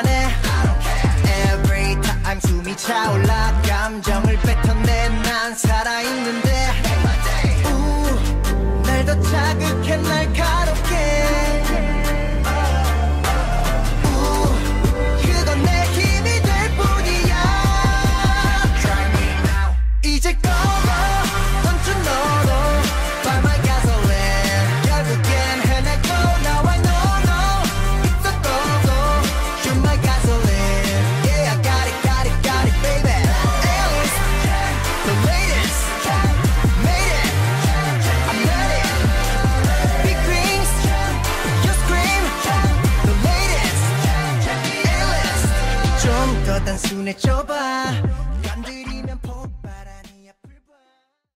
해 Every time 숨이 차올라 감정을 뱉어내 난 살아있는데 날 더 자극해 날카롭게 그건 내 힘이 될 뿐이야 이제 걸어 던져 너도 By my gasoline 결국엔 해내고 Now I know no It's a go-go You're my gasoline Yeah I got it baby Alice The latest Made it I'm ready Big rings You scream The latest Alice 좀 더 단순해져봐